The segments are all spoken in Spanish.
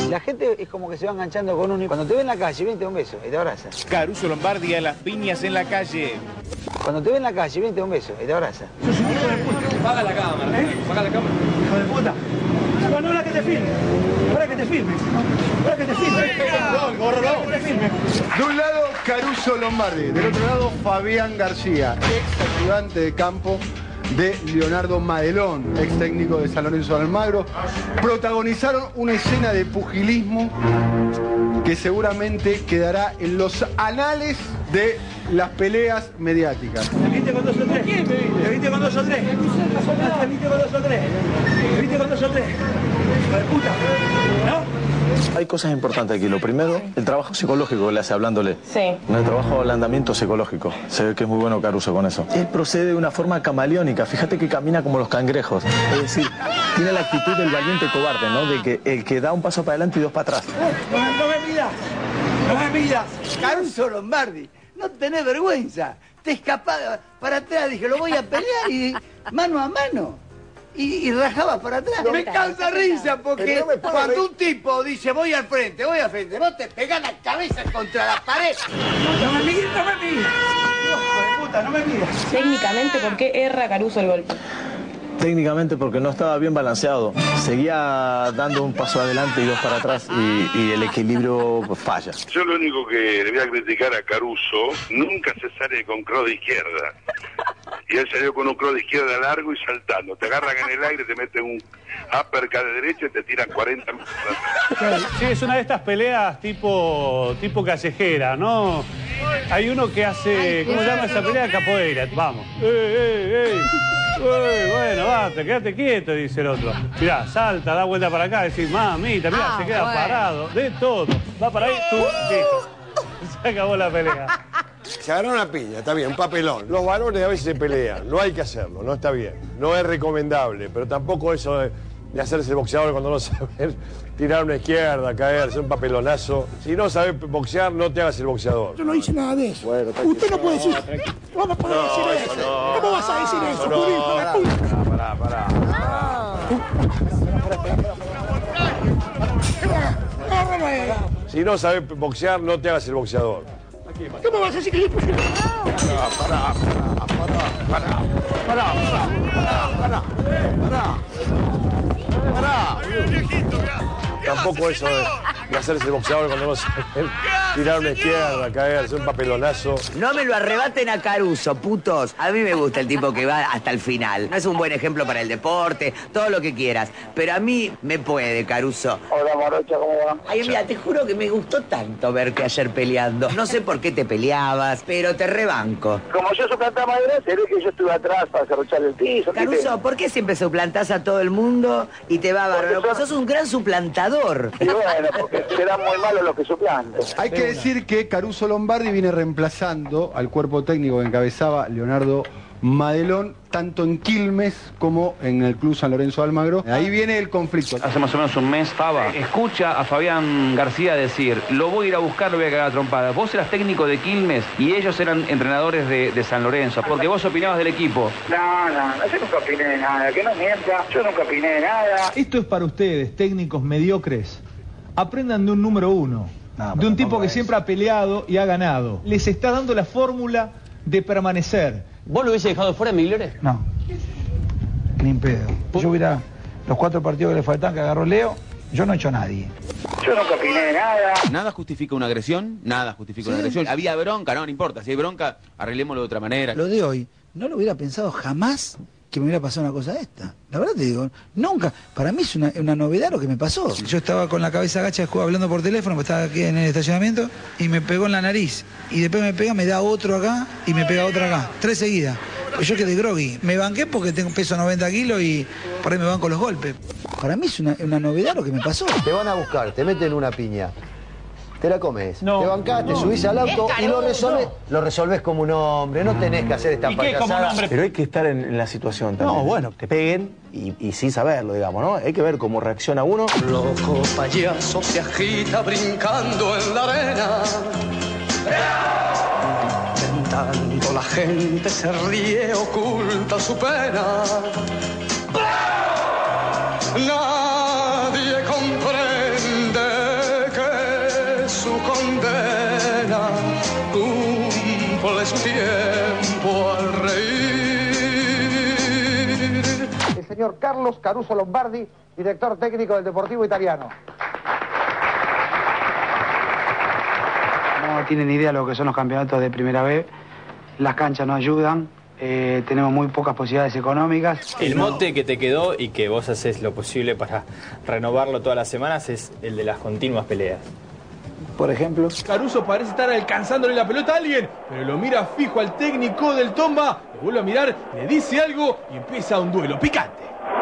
La gente es como que se va enganchando con uno y cuando te ve en la calle, viene, te da un beso y te abraza. Caruso Lombardi a las piñas en la calle. Cuando te ve en la calle, viene, te da un beso y te abraza. Sos un hijo de puta. Paga la cámara, paga la cámara. Hijo de puta. No, ahora que te filme. Ahora que te filme. Ahora que te filme. De un lado, Caruso Lombardi. Del otro lado, Fabián García, ex ayudante de campo de Leonardo Madelón, ex técnico de San Lorenzo de Almagro. Protagonizaron una escena de pugilismo que seguramente quedará en los anales de las peleas mediáticas. ¿Te viste con 2 o 3? ¿Te viste con 2 o 3? ¿Te viste con 2 o 3? ¿Te viste con 2 o 3? Hijo de puta. ¿No? Hay cosas importantes aquí. Lo primero, el trabajo psicológico que le hace hablándole. Sí. El trabajo de ablandamiento psicológico. Se ve que es muy bueno Caruso con eso. Él procede de una forma camaleónica. Fíjate que camina como los cangrejos. Es decir, tiene la actitud del valiente cobarde, ¿no? De que el que da un paso para adelante y 2 para atrás. No me miras. No me miras. Caruso Lombardi, no tenés vergüenza. Te escapás para atrás, dije, lo voy a pelear y mano a mano. Y rajabas para atrás. Me causa risa porque cuando un tipo dice voy al frente, vos te pegás la cabeza contra la pared. No me mires, no me mires. Hijo de puta, no me mires. Técnicamente, ¿por qué erra Caruso el golpe? Técnicamente porque no estaba bien balanceado. Seguía dando un paso adelante y 2 para atrás y el equilibrio falla. Yo lo único que le voy a criticar a Caruso, nunca se sale con cross de izquierda. Y él salió con un cross de izquierda largo y saltando. Te agarran en el aire, te meten un uppercut de derecha y te tiran 40 metros. Sí, es una de estas peleas tipo callejera, ¿no? Hay uno que hace, ¿cómo se llama esa pelea? Capoeira. Vamos. Bueno, basta, quédate quieto, dice el otro. Mirá, salta, da vuelta para acá, decís, mamita, mirá, se queda parado, de todo. Va para ahí, tú, listo. Se acabó la pelea. Se agarró una piña, está bien, un papelón. Los varones a veces se pelean, no hay que hacerlo, no está bien. No es recomendable, pero tampoco eso de hacerse el boxeador cuando no sabe tirar una izquierda, caerse, un papelonazo. Si no sabes boxear, no te hagas el boxeador. Yo no hice nada de eso. Bueno, usted no puede decir. ¿Cómo puede decir eso? No. ¿Cómo vas a decir eso, Judío? Pará. Si no sabes boxear, no te hagas el boxeador. ¿Cómo vas a decir que yo puedo? Pará. Tampoco eso de hacerse el boxeador cuando no sabe tirar una izquierda, caerse, un papelonazo. No me lo arrebaten a Caruso, putos. A mí me gusta el tipo que va hasta el final. No es un buen ejemplo para el deporte, todo lo que quieras. Pero a mí me puede, Caruso. Hola, Morocha, ¿cómo va? Ay, mira, te juro que me gustó tanto verte ayer peleando. No sé por qué te peleabas, pero te rebanco. Como yo suplantaba madera, se ve que yo estuve atrás para cerruchar el piso. Caruso, ¿por qué siempre suplantás a todo el mundo y te va bárbaro? Porque sos un gran suplantador. Y bueno, porque serán muy malos los que suplantan. Hay que decir que Caruso Lombardi viene reemplazando al cuerpo técnico que encabezaba Leonardo Madelón, tanto en Quilmes como en el Club San Lorenzo de Almagro. Ahí viene el conflicto. Hace más o menos un mes, Faba escucha a Fabián García decir, lo voy a ir a buscar, lo voy a cagar a trompadas. Vos eras técnico de Quilmes y ellos eran entrenadores de San Lorenzo, porque vos opinabas del equipo. No, yo nunca opiné de nada, que no mienta, yo nunca opiné de nada. Esto es para ustedes, técnicos mediocres. Aprendan de un número 1, de un tipo que siempre ha peleado y ha ganado. Les está dando la fórmula de permanecer. ¿Vos lo hubiese dejado fuera, Migliones? No, ni en pedo. Yo hubiera, los 4 partidos que le faltan que agarró Leo, yo no he hecho a nadie. Yo nunca opiné de nada. Nada justifica una agresión, nada justifica una agresión. Había bronca, no importa. Si hay bronca, arreglémoslo de otra manera. Lo de hoy, no lo hubiera pensado jamás que me hubiera pasado una cosa de esta. La verdad te digo, nunca. Para mí es una novedad lo que me pasó. Yo estaba con la cabeza agacha hablando por teléfono, porque estaba aquí en el estacionamiento, y me pegó en la nariz. Y después me pega, me da otro acá, y me pega otro acá. 3 seguidas. Pues yo quedé groggy. Me banqué porque tengo peso 90 kilos y por ahí me banco los golpes. Para mí es una novedad lo que me pasó. Te van a buscar, te meten una piña. Te la comes, No, te bancás, te subís al auto y lo resolvés como un hombre, no tenés que hacer esta payasada. Pero hay que estar en la situación también. No, bueno, te peguen y sin saberlo, digamos, ¿no? Hay que ver cómo reacciona uno. Loco payaso se agita brincando en la arena. Tentando la gente se ríe, oculta su pena. Nadie comprende simples tiempo al reír. El señor Carlos Caruso Lombardi, director técnico del Deportivo Italiano. No tienen idea de lo que son los campeonatos de primera vez. Las canchas no ayudan. Tenemos muy pocas posibilidades económicas. El mote que te quedó y que vos haces lo posible para renovarlo todas las semanas es el de las continuas peleas. Por ejemplo, Caruso parece estar alcanzándole la pelota a alguien, pero lo mira fijo al técnico del Tomba, lo vuelve a mirar, le dice algo y empieza un duelo picante.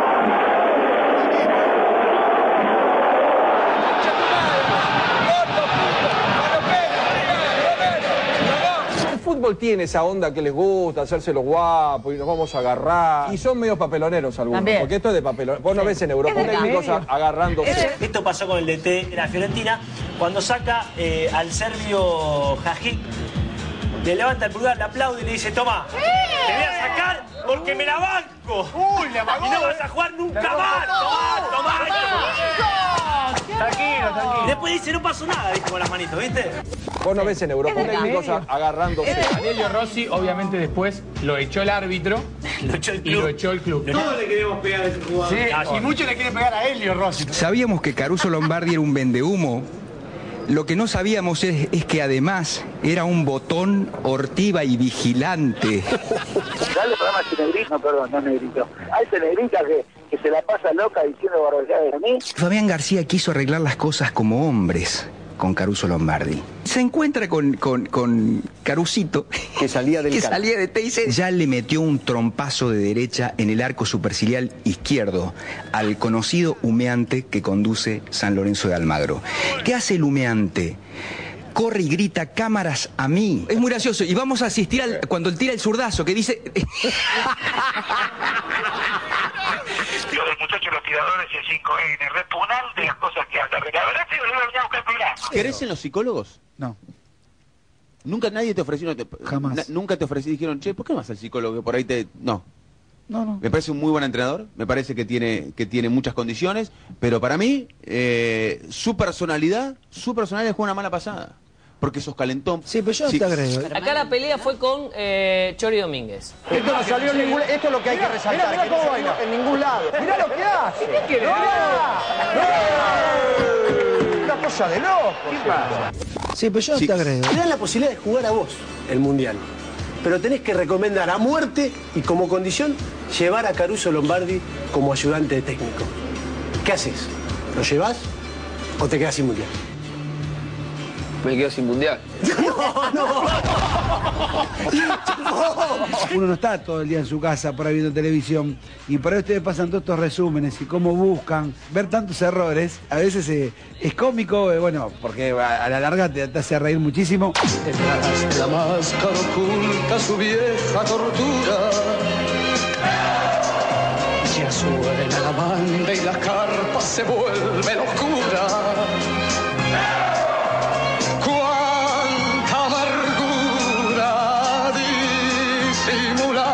El fútbol tiene esa onda que les gusta, hacerse los guapos y nos vamos a agarrar. Y son medio papeloneros algunos, también. Porque esto es de papelonero. Vos no ves en Europa técnicos agarrándose. Esto pasó con el DT de la Fiorentina cuando saca al serbio Hajic, le levanta el pulgar, le aplaude y le dice: toma, te voy a sacar porque me la banco. ¡Uy, la banco! Y no vas a jugar nunca más. Tomá. Tranquilo. Y después dice: no pasó nada, dijo con las manitos, ¿viste? Vos no ves en Europa técnicos agarrándose. A Helio Rossi, obviamente, después lo echó el árbitro y lo echó el club. Todos le queremos pegar a ese jugador. Sí, y muchos le quieren pegar a Helio Rossi. Sabíamos que Caruso Lombardi era un vendehumo. Lo que no sabíamos es que además era un botón, ortiva y vigilante. Dale programa a ese negrito, no, perdón, no negrito. A ese negrita que se la pasa loca diciendo barbaridades de mí. Fabián García quiso arreglar las cosas como hombres con Caruso Lombardi. Se encuentra con Carusito, que salía del salía de TIC. Ya le metió un trompazo de derecha en el arco superciliar izquierdo al conocido humeante que conduce San Lorenzo de Almagro. ¿Qué hace el humeante? Corre y grita: cámaras a mí. Es muy gracioso. Y vamos a asistir cuando él tira el zurdazo, que dice... Lo del muchacho de los tiradores y el 5N, repugnal de las cosas que habla. La verdad es que lo voy a venir a buscar el programa. ¿Querés en los psicólogos? No. Nunca nadie te ofreció, Jamás. Nunca te ofrecí y dijeron: che, ¿por qué no vas al psicólogo? Que por ahí te... No. No. Me parece un muy buen entrenador, me parece que tiene muchas condiciones, pero para mí, su personalidad juega una mala pasada. Porque sos calentón. Sí, pero yo no te agrego. Acá la pelea fue con Chori Domínguez. Esto no salió en ningún... Esto es lo que hay que resaltar. Mirá cómo baila. En ningún lado. Mirá lo que hace. Una cosa de loco. ¿Qué pasa? Sí, pero yo no te agrego. Te dan la posibilidad de jugar a vos el Mundial. Pero tenés que recomendar a muerte y como condición llevar a Caruso Lombardi como ayudante de técnico. ¿Qué haces? ¿Lo llevas o te quedás sin Mundial? Me quedo sin mundial. Uno no está todo el día en su casa por ahí viendo televisión y por ahí ustedes pasan todos estos resúmenes y cómo buscan ver tantos errores. A veces es cómico, bueno, porque a la larga te hace reír muchísimo. Detrás de la máscara oculta su vieja tortura. Ya suena la banda y la carpa se vuelve locura. Cuánta amargura disimulada.